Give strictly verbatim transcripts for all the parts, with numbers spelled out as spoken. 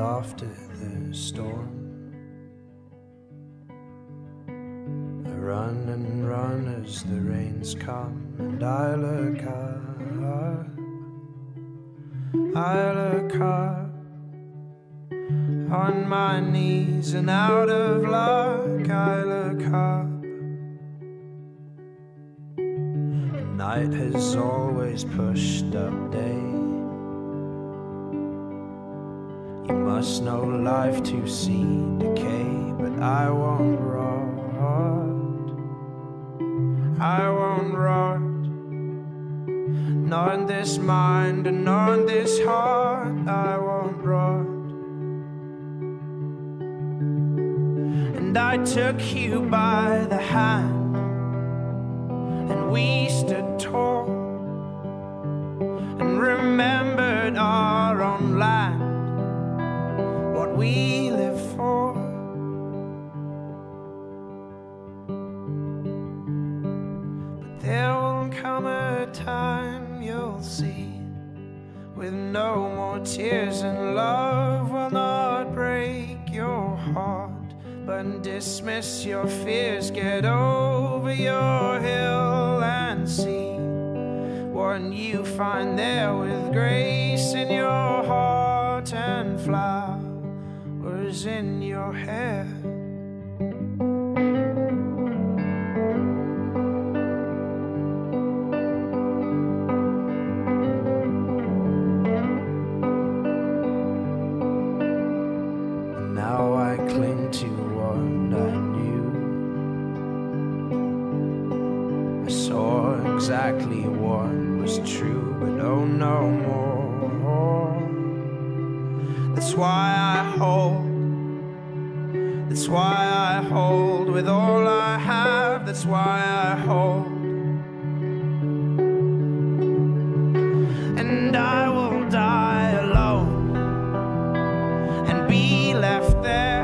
after the storm. I run and run as the rains come, and I look up, I look up, on my knees and out of luck. I look up. Night has always pushed up day. You must know life to see decay, but I won't rot, I won't rot, not in this mind and not in this heart. I won't rot. And I took you by the hand, and we stood tall and remembered our own land, what we live for. But there will come a time you'll see, with no more tears, and love will not break your heart, but dismiss your fears. Get over your hill and see what you find there, with grace in your heart and flowers in your hair. And now I cling to what I knew. I saw exactly what was true, but oh no more. That's why I hold, that's why I hold with all I have. That's why I hold, and I will die alone and be left there.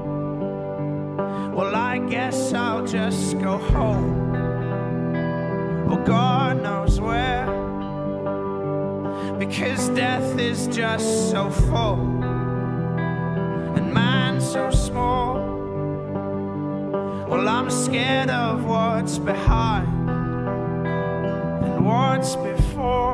Well, I guess I'll just go home, oh God knows where, because death is just so full and man so small. Well, I'm scared of what's behind and what's before.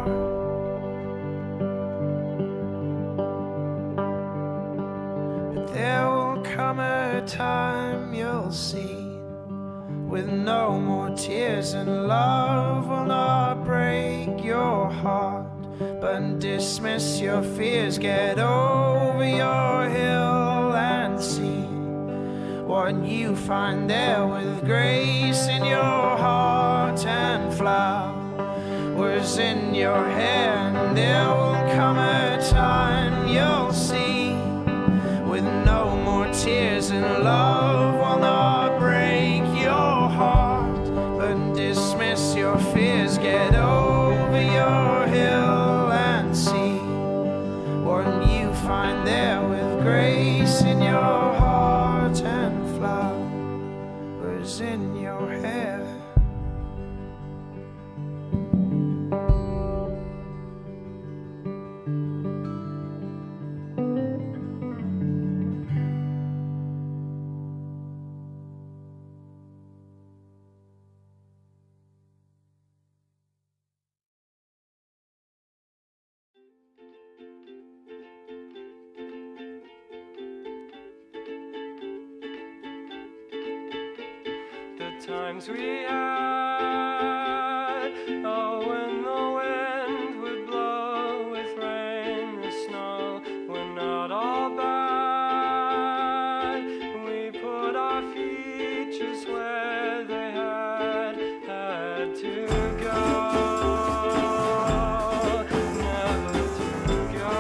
But there will come a time you'll see, with no more tears, and love will not break your heart, but dismiss your fears. Get over your hill and see what you find there, with grace in your heart and flowers in your hair. And there will come a time you'll see, with no more tears, and love will not break your heart, but dismiss your fears. Get over your hill and see what you find there, with grace in your heart and flowers in your hair. Times we had, oh, when the wind would blow with rain, the snow were not all bad. We put our feet just where they had had to go, never to go.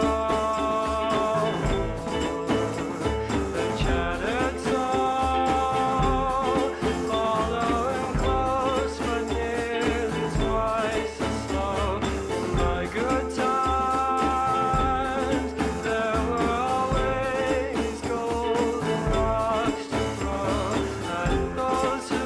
The chattered song, close but nearly twice as slow. My good times, there were always golden rocks to throw at those who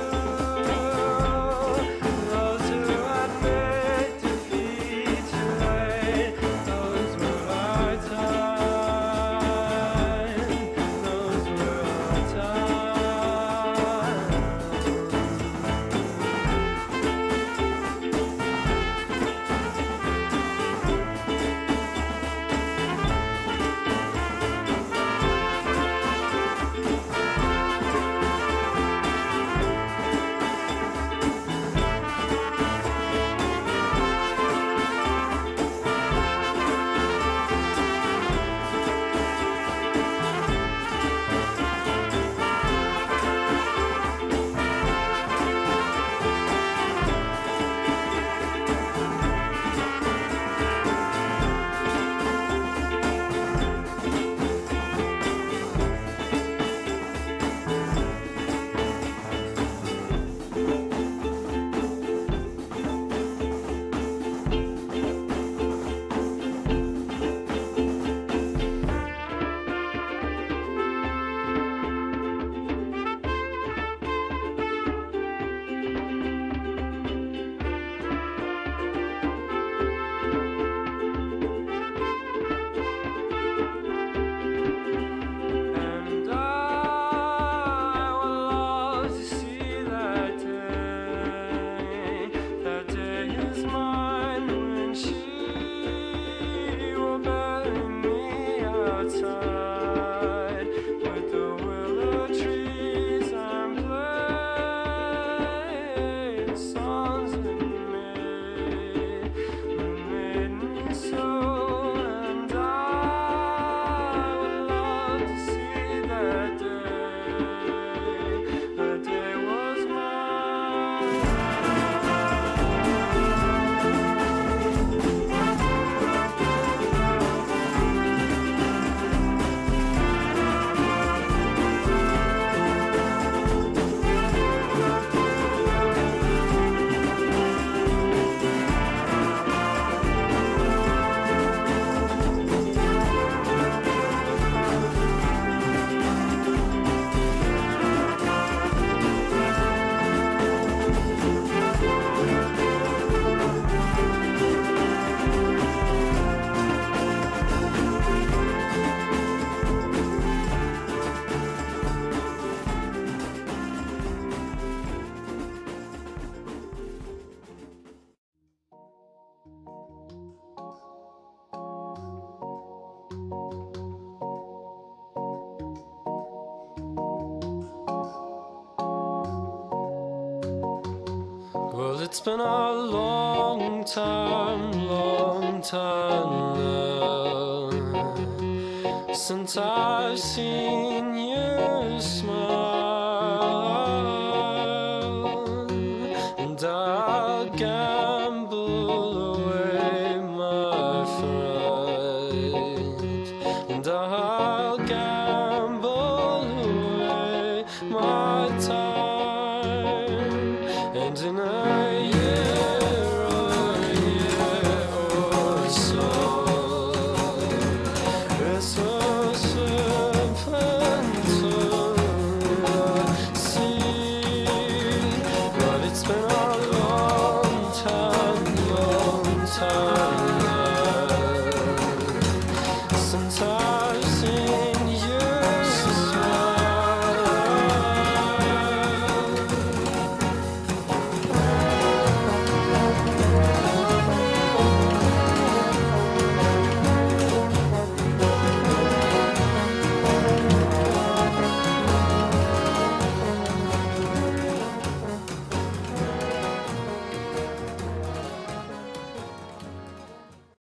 It's been a long time, long time now since I've seen you smile, and I'll gamble away my fright, and I'll gamble away my time, and in a